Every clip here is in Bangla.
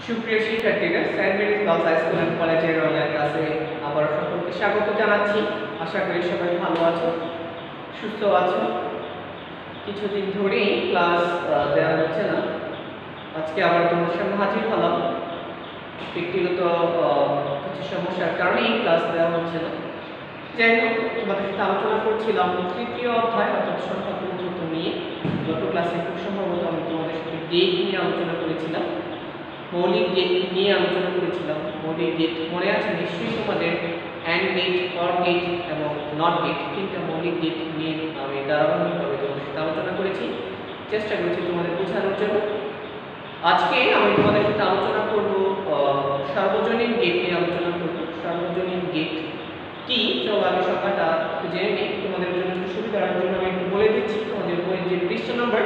সুপ্রিয় শিক্ষার্থীরা, Saint Mary's girls high school and কলেজের অনলাইন ক্লাসে আবার সকলকে স্বাগত জানাচ্ছি। আশা করি সবাই ভালো আছো, সুস্থ আছো। কিছুদিন ধরেই ক্লাস দেওয়া হচ্ছে না, আজকে আবার তোমার সামনে হাজির হলাম। ব্যক্তিগত কিছু সমস্যার কারণে ক্লাস দেওয়া হচ্ছে না। যাই হোক, তোমাদের সাথে আলোচনা করছিলাম তৃতীয় অধ্যায় অর্থাৎ সংখ্যা পদ্ধতি নিয়ে। গত ক্লাসে খুব সম্ভবত আমি তোমাদের সাথে গেট নিয়ে আলোচনা করেছিলাম, মৌলিক গেট নিয়ে আলোচনা করেছিলাম। মৌলিক গেট মনে আছে নিশ্চয়ই তোমাদের? অ্যান্ড গেট, অর গেট এবং নট গেট, তিনটা মৌলিক গেট নিয়ে আমি ধারাবাহিকভাবে তোমাদের সাথে আলোচনা করেছি, চেষ্টা করেছি তোমাদের বোঝানোর জন্য। আজকে আমি তোমাদের সাথে আলোচনা করব সার্বজনীন গেট নিয়ে আলোচনা করব। সার্বজনীন গেট কি? চলো আগে সংখ্যাটা জেনে নিই, তোমাদের জন্য একটু সুবিধার জন্য আমি একটু বলে দিচ্ছি। তোমাদের বইয়ের যে পৃষ্ঠা নম্বর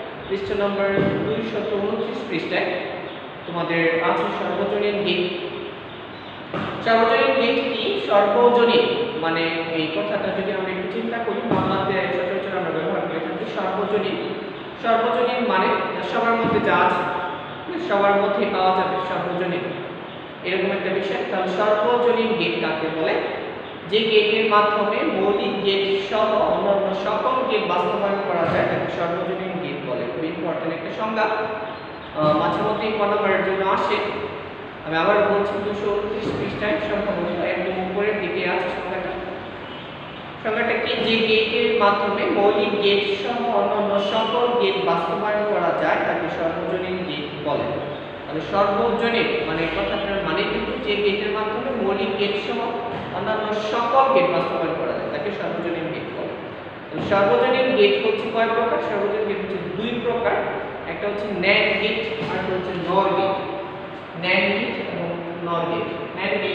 229 পৃষ্ঠায় তোমাদের আছে সার্বজনীন গেট। সার্বজনীন গেট কি? সর্বজনীন মানে এই কথাটা যদি আমরা একটু চিন্তা করি, বাংলাতে সচরাচর আমরা ব্যবহার করে থাকি সর্বজনীন। সর্বজনীন মানে সবার মধ্যে যা আছে, সবার মধ্যে পাওয়া যাবে, সর্বজনীন এরকম একটা বিষয়। তাহলে সর্বজনীন গেট কাকে বলে? যে গেটের মাধ্যমে মৌলিক গেট সহ অন্যান্য সকল গেট বাস্তবায়ন করা যায় তাকে সর্বজনীন গেট বলে। খুব ইম্পর্টেন্ট একটা সংজ্ঞা, মাঝে মধ্যে নম্বরের জন্য আসে। আমি আবার বলছি 229 পৃষ্ঠায় সম্ভবত একদম উপরের দিকে আছে সংখ্যাটা। সংখ্যাটা কি? যে গেটের মাধ্যমে মৌলিক গেট সহ অন্যান্য সকল গেট বাস্তবায়ন করা যায় তাকে সর্বজনীন গেট বলে। তাহলে সর্বজনীন মানে কথাটার মানে কিন্তু যে গেটের মাধ্যমে মৌলিক গেট সহ অন্যান্য সকল গেট বাস্তবায়ন করা যায় তাকে সর্বজনীন গেট বলে। তাহলে সর্বজনীন গেট হচ্ছে কয় প্রকার? সর্বজনীন গেট হচ্ছে দুই প্রকার। একটা হচ্ছে ন্যান্ড গেট আর একটা হচ্ছে নর গেট। ন্যান্ড গেট এবং নর গেট। ন্যান্ড গেট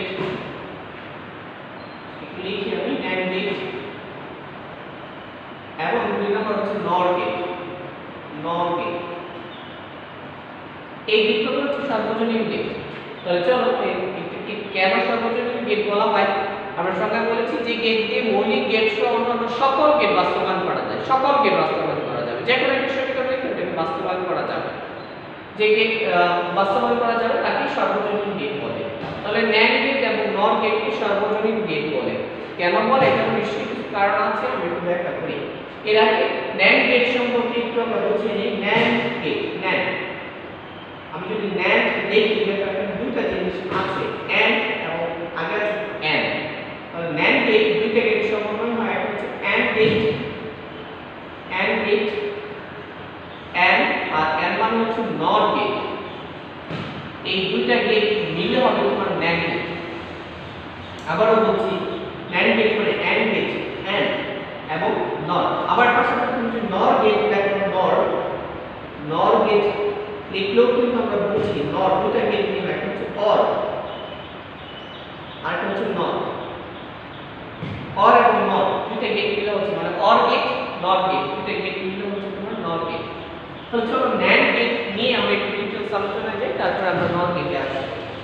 একটু লিখি আমি, ন্যান্ড গেট এবং দুই নম্বর হচ্ছে নর গেট। নর গেট এই দুটো হচ্ছে সর্বজনীন গেট। তাহলে চলো কেন সর্বজনীন গেট বলা হয়? আমরা সংজ্ঞা বলেছি যে গেট দিয়ে মৌলিক গেট সহ অন্যান্য সকল গেট বাস্তবায়ন করা যায়। সকল গেট বাস্তবায়ন করা যাবে, যে কোনো একটা সমীকরণ লিখে বাস্তবায়ন করা যাবে। যে গেট বাস্তবায়ন করা যাবে তাকে সর্বজনীন গেট বলে। তাহলে ন্যান্ড গেট এবং নর গেটকে সর্বজনীন গেট বলে। কেন বলে? এটার নিশ্চয়ই কিছু কারণ আছে, আমি একটু ব্যাখ্যা করি। এর আগে ন্যান্ড গেট সম্পর্কে একটু আমরা বুঝে নিই। ন্যান্ড গেট, ন্যান্ড আমি যদি ন্যান্ড লিখি তাহলে দুটো জিনিস আছে, এন্ড এবং আগে আছে এন্ড। তাহলে ন্যান্ড গেট দুইটা গেট সমন্বয় হয়, একটা হচ্ছে and gate, and gate and আর এন্ড মানে হচ্ছে নর গেট। এই দুইটা গেট মিলে হবে তোমার ন্যান্ড গেট। আবারও বলছি, ন্যান্ড গেট মানে এন্ড গেট, এন্ড এবং নর। আবার পাশাপাশি হচ্ছে নর গেট, দেখো নর গেট লিখলেও কিন্তু আমরা বুঝি নর দুটা গেট নিয়ে, একটা হচ্ছে অর আর একটা হচ্ছে নর। অর এবং নর দুটা গেট মিলে হচ্ছে মানে অর গেট, নর গেট দুটা গেট মিলে হচ্ছে তোমার নর গেট। তো চলো ন্যান্ড গেট নিয়ে আমরা একটু ডিটেইলস আলোচনায় যাই, তারপর আমরা নর গেটে আসব।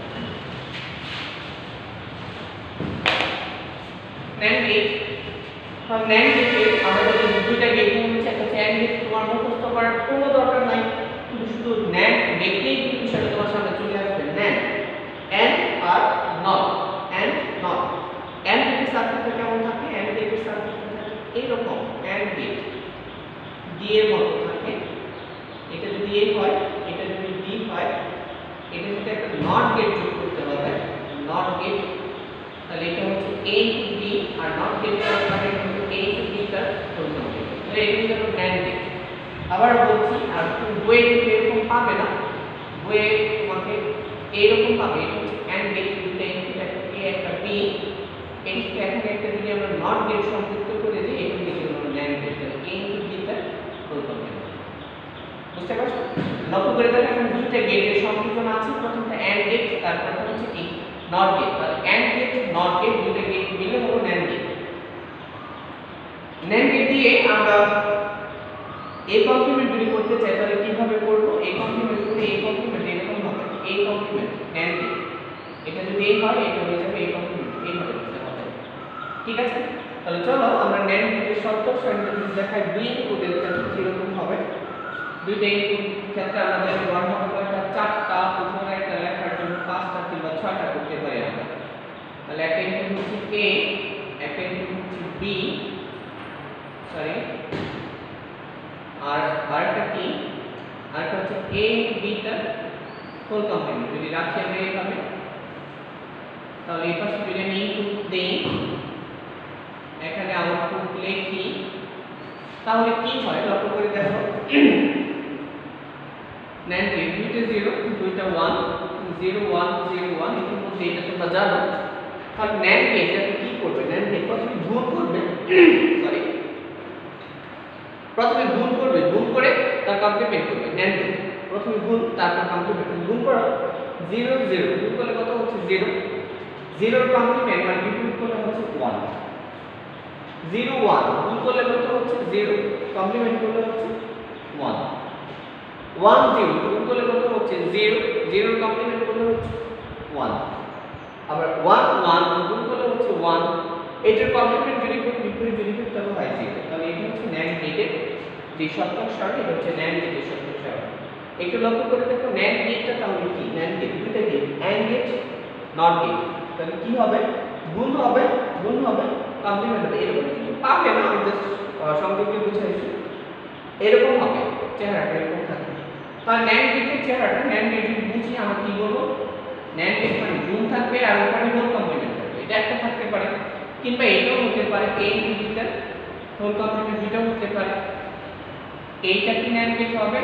ন্যান্ড গেট, ন্যান্ড গেটে আমরা যদি দুইটা গেট নিয়ে হচ্ছে, একটা হচ্ছে এন্ড গেট, তোমার মুখস্থ করার কোনো দরকার নাই, শুধু ন্যান্ড গেটই বিষয়টা তোমার সামনে চলে আসবে। ন্যান্ড এন্ড আর নট, এন্ড নট। এন্ড গেটের সার্কিটটা কেমন থাকে? এন্ড গেটের সার্কিটটা থাকে এইরকম, এন্ড গেট ডি এর মতো থাকে। এটা যদি এ হয়, এটা যদি বি হয়, এটা যদি একটা নট গেট যোগ করতে হবে, নট গেট, তাহলে এটা হচ্ছে এ টু বি আর নট গেট মানে হচ্ছে এ টু বি তার হোল কমপ্লিট। তাহলে এটা হলো ন্যান্ড গেট। আবার বলছি, আর তুমি বইয়ে এরকম পাবে না, বইয়ে তোমাকে এইরকম পাবে। এটা হচ্ছে এন্ড গেট, দুটো ইনপুট, একটা এ একটা বি, এটিকে এখানে একটা যদি আমরা নট গেট সংযুক্ত করে দিই, এটা লিখে দেবো ন্যান্ড গেট। তাহলে এ ইনটু বি তার হোল কমপ্লিট। বুঝতে পারছো? লক্ষ্য করে দেখো এখানে দুটো গেটের সংযোজন আছে, প্রথমটা এন্ড গেট, তারপরটা হচ্ছে কি নট গেট। তাহলে এন্ড গেট নট গেট দুটো গেট মিলে হলো ন্যান্ড গেট। ন্যান্ড গেট দিয়ে আমরা এই কমপ্লিমেন্ট যদি করতে চাই তাহলে কিভাবে করব? এই কমপ্লিমেন্ট করে এই কমপ্লিমেন্ট এরকম হবে, এই কমপ্লিমেন্ট ন্যান্ড গেট, এটা যদি এই হয় এটা হয়ে যাবে এই কমপ্লিমেন্ট, এই হবে হবে। ঠিক আছে? তাহলে চলো আমরা ন্যান্ড গেটের শর্ত সংখ্যা যদি দেখাই, দুই ইনপুটের ক্ষেত্রে এরকম হবে। দুইটা ইনপুট ক্ষেত্রে আমাদের গড় হবে কয়টা? 4টা। প্রথমে একটা লেখার জন্য 5টা কিংবা 6টা করতে পারি আমরা। তাহলে একটা ইনপুট হচ্ছে a, একটা ইনপুট হচ্ছে b, সরি, আর আরেকটা কি, আরেকটা হচ্ছে a b টা হোল কমপ্লিমেন্ট। যদি রাখি আমরা এইভাবে, তাহলে এই পাশে যদি আমি ইনপুট দেই, এখানে আউটপুট লিখি, তাহলে কি হয় লক্ষ্য করে দেখো। NAND গেট দুইটা 0 দুইটা 1, 0 1 0 1, ইতিমধ্যে এটা তোমরা জানো। তাহলে NAND গেট এটা কি করবে? NAND গেট প্রথমে গুণ করবে, সরি, প্রথমে গুণ করবে, গুণ করে তার কমপ্লিমেন্ট করবে। NAND গেট প্রথমে গুণ, তারপর কমপ্লিমেন্ট। গুণ করো 0 0, গুণ করলে কত হচ্ছে? 0। 0 এর কমপ্লিমেন্ট মানে বিপরীত করলে হচ্ছে 1। 0 1 গুণ করলে কত হচ্ছে? 0, কমপ্লিমেন্ট করলে হচ্ছে 1। 1 0 গুণ করলে কত হচ্ছে? 0, 0 এর কমপ্লিমেন্ট করলে হচ্ছে 1। আবার 1 1 গুণ করলে হচ্ছে 1, এটার কমপ্লিমেন্ট যদি করি, বিপরীত যদি করি, তাহলে হয় 0। তাহলে এটা হচ্ছে NAND গেটের যে শর্তক সারণী, এটা হচ্ছে NAND গেটের শর্তক সারণী। একটু লক্ষ্য করে দেখো NAND গেটটা তাহলে কি? NAND গেট দুইটা gate, AND gate, NOT gate. তাহলে কি হবে? গুণ হবে, গুণ হবে, কমপ্লিমেন্ট হবে। এরকম কিছু পাবে না, আমি জাস্ট সংক্ষেপে বুঝাইছি। এরকম হবে, চেহারাটা এরকম থাকবে। তাহলে NAND গেটের চেহারাটা, NAND গেট যদি বুঝি আমরা কি বলবো? NAND গেট মানে গুণ থাকবে আর ওখানে হোল কমপ্লিমেন্ট থাকবে। এটা একটা থাকতে পারে, কিংবা এটাও হতে পারে, a into b whole complement দুইটাও হতে পারে। এইটা কি NAND গেট হবে?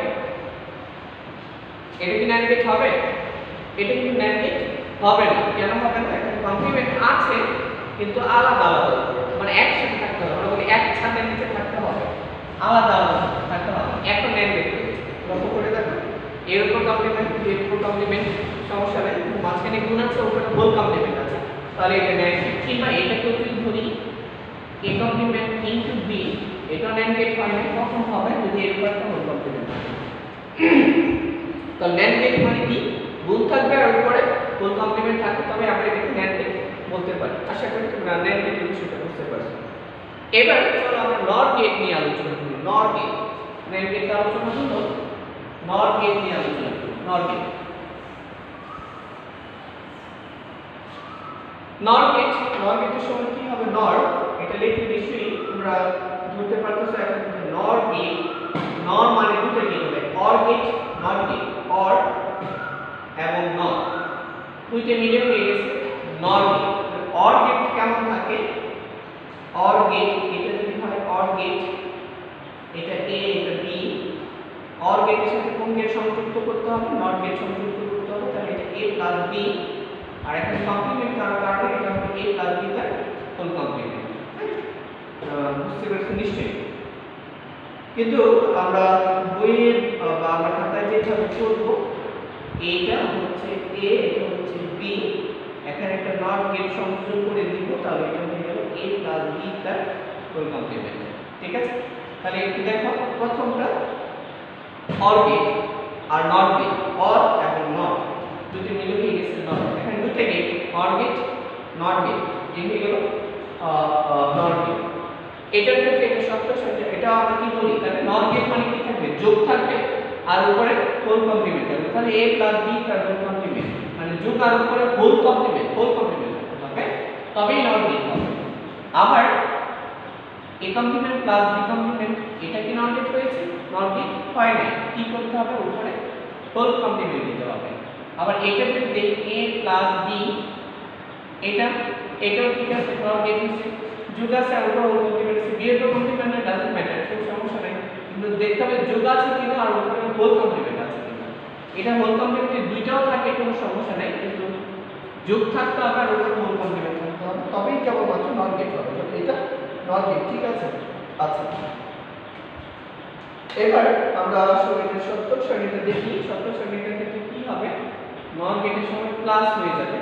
এটা কি NAND গেট হবে? এটা কি NAND গেট হবে না। কেন হবে না? এখানে কমপ্লিমেন্ট আছে কিন্তু আলাদা আলাদা, মানে একসাথে থাকতে হবে, মানে এক ছাদের নিচে থাকতে হবে, আলাদা আলাদা থাকতে হবে। একটা NAND গেট লক্ষ্য করে দেখো, এর উপর কমপ্লিমেন্ট, এর উপর কমপ্লিমেন্ট, সমস্যা নেই। মাঝখানে গুণ আছে, উপরে হোল কমপ্লিমেন্ট আছে, তাহলে এটা NAND গেট। কিংবা এটাকেও যদি ধরি a কমপ্লিমেন্ট ইনটু b, এটা NAND গেট হয় না। কখন হবে? যদি এর উপর একটা হোল কমপ্লিমেন্ট থাকে। তো NAND গেট মানে কি? গুণ থাকবে আর উপরে হোল কমপ্লিমেন্ট থাকবে, তবে আমরা এটাকে NAND গেট বলতে পারি। আশা করি তোমরা NAND গেটের বিষয়টা বুঝতে পারছো। এবার চলো আমরা NOR গেট নিয়ে আলোচনা করি। NOR গেট, NAND গেট আলোচনা হলো, NOR গেট নিয়ে আলোচনা করি। NOR gate, NOR gate, NOR গেটের সময় কি হবে? NOR এটা লিখে নিশ্চয়ই তোমরা ধরতে পারতেছো। এখন NOR গেট, NOR মানে দুটো গেট হবে, OR gate, NOT gate, OR এবং NOT দুইটা মিলে হয়ে গেছে NOR গেট। OR গেট কেমন থাকে? OR গেট, এটা যদি হয় OR গেট, এটা a, এটা b, OR গেটের সাথে কোন গেট সংযুক্ত করতে হবে? NOT গেট সংযুক্ত করতে হবে। তাহলে এটা a প্লাস b, আর এখানে কমপ্লিমেন্ট করার কারণে এটা হবে a প্লাস b তার হোল কমপ্লিমেন্ট। বুঝতে পারছেন নিশ্চয়ই? কিন্তু আমরা বইয়ে বা আমরা খাতায় যেভাবে করব, এইটা হচ্ছে a, এটা হচ্ছে b, এখানে একটা নট গেট সংযোগ করে দিব, তাহলে এটা হয়ে গেল a প্লাস b তার হোল কমপ্লিমেন্ট। ঠিক আছে? তাহলে একটু দেখো, প্রথমটা OR গেট আর NOT গেট, OR এবং NOT দুটো মিলে হয়ে গেছে NOT। এখানে দুটো gate, OR gate, NOT gate, এই হয়ে গেল NOT গেট। এটার ক্ষেত্রে এটা শর্ত সাথে এটা আমরা কি বলি? তাহলে NOR গেট মানে কি থাকবে? যোগ থাকবে আর উপরে হোল কমপ্লিমেন্ট থাকবে। তাহলে a প্লাস b তার হোল কমপ্লিমেন্ট, মানে যোগ আর উপরে হোল কমপ্লিমেন্ট, হোল কমপ্লিমেন্ট হবে, তবেই NOR গেট হবে। আবার a complement plus b complement, এটা কি NOR গেট হয়েছে? NOR গেট হয় না। কি করতে হবে? উপরে হোল কমপ্লিমেন্ট দিতে হবে। আবার এটা যদি দেখি a প্লাস b, এটাও ঠিক আছে, NOR গেট হচ্ছে, যোগ আছে আর উপরে হোল কমপ্লিমেন্ট আছে। b এর উপর কমপ্লিমেন্ট না, ডাজন্ট ম্যাটার, কোনো সমস্যা নাই, কিন্তু দেখতে হবে যোগ আছে কিনা আর উপরে হোল কমপ্লিমেন্ট আছে কিনা। এটা হোল কমপ্লিমেন্ট দুইটাও থাকে, কোনো সমস্যা নাই, কিন্তু যোগ থাকতে হবে আর উপরে হোল কমপ্লিমেন্ট থাকতে হবে, তবেই কেবলমাত্র NOR গেট হবে। এটা NOR গেট, ঠিক আছে? আচ্ছা, এবার আমরা আসলে এটা শর্তক সারণীটা দেখি। শর্তক সারণীটার ক্ষেত্রে কি হবে? NOR গেটের সময় প্লাস হয়ে যাবে,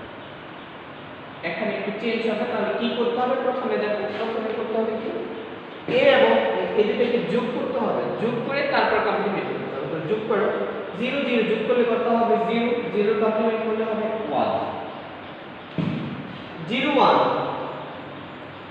এখানে একটু চেঞ্জ হবে। তাহলে কি করতে হবে? প্রথমে দেখো, প্রথমে করতে হবে কি? a এবং এই দুটোকে যোগ করতে হবে, যোগ করে তারপর কমপ্লিমেন্ট করতে হবে। তো যোগ করো, 0 0 যোগ করলে কত হবে? 0 0 কমপ্লিমেন্ট করলে হবে 1, 0 1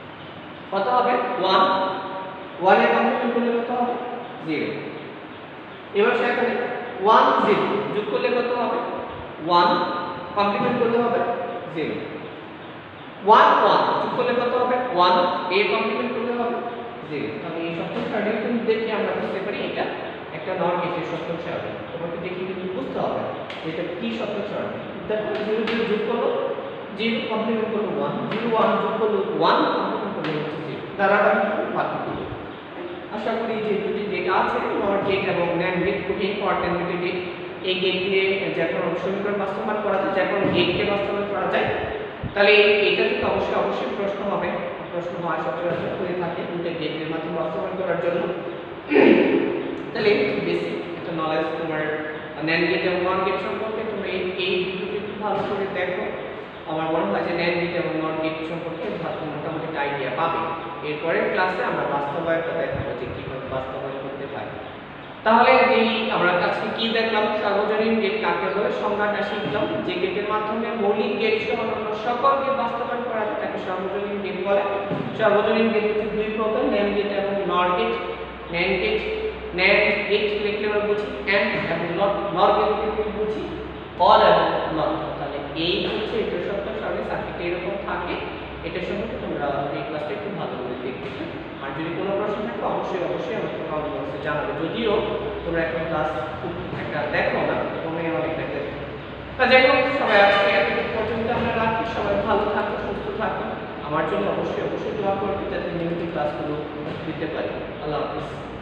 কত হবে? 1 1 এর কমপ্লিমেন্ট করলে কত হবে? 0। এবার সেখানে 1 0 যোগ করলে কত হবে 1 কমপ্লিমেন্ট করলে হবে 0 1 1 যোগ করলে কত হবে 1 a কমপ্লিমেন্ট করলে হবে 0 তাহলে এই সপ্তম সারণী কিন্তু দেখে আমরা বুঝতে পারি এটা একটা নর গেটের সপ্তম সারণী তোমাকে দেখে কিন্তু বুঝতে হবে এটা কি সপ্তম সারণী দেখো 0 0 যোগ করলো 0 কমপ্লিমেন্ট করলো 1 0 1 যোগ করলো 1 কমপ্লিমেন্ট করলো 0 ধারাবাহিকভাবে বাকি করলো আশা করি যে দুটি গেট আছে নর গেট এবং ন্যান্ড গেট খুব ইম্পর্টেন্ট দুটি গেট এই গেট দিয়ে যখন সমীকরণ বাস্তবায়ন করা যায় যখন গেটকে বাস্তবায়ন করা যায় তাহলে এটা থেকে অবশ্যই প্রশ্ন হবে প্রশ্ন হয় সচরাচর হয়ে থাকে দুটো গেটের মাধ্যমে বাস্তবায়ন করার জন্য তাহলে বেসিক একটা নলেজ তোমার ন্যান্ড গেট এবং নর গেট সম্পর্কে তোমরা এই ভিডিওটি খুব ভালো করে দেখো আমার মনে হয় যে ন্যান্ড গেট এবং নর গেট সম্পর্কে মোটামুটি একটা আইডিয়া পাবে এরপরের ক্লাসে আমরা বাস্তবায়নটা দেখাবো যে কিভাবে বাস্তবায়ন করতে পারি তাহলে এই আমরা আজকে কি দেখলাম সার্বজনীন গেট কাকে বলে সংজ্ঞাটা শিখলাম যে গেটের মাধ্যমে মৌলিক গেট সহ অন্যান্য সকল গেট বাস্তবায়ন করা যায় তাকে সার্বজনীন গেট বলে সার্বজনীন গেট হচ্ছে দুই প্রকার ন্যান্ড গেট এবং নর গেট ন্যান্ড গেট লিখলে আমরা বুঝি এন্ড এবং নর গেট লিখলে বুঝি অর এবং নট তাহলে এই হচ্ছে এটা সপ্তাহ সামনে সার্কিট এরকম থাকে এটা সম্পর্কে তোমরা এই ক্লাসটা একটু ভালো করে দেখবে আর যদি কোনো প্রশ্ন থাকে অবশ্যই আমাকে কমেন্ট বক্সে জানাবে যদিও তোমরা এখন ক্লাস খুব একটা দেখো না তোমরা অনেক দেখতে তা যাই হোক সবাই আজকে এতটুকু পর্যন্ত আমরা রাখি সবাই ভালো থাকো সুস্থ থাকো আমার জন্য অবশ্যই দোয়া করবে যাতে নিয়মিত ক্লাসগুলো দিতে পারি আল্লাহ হাফিজ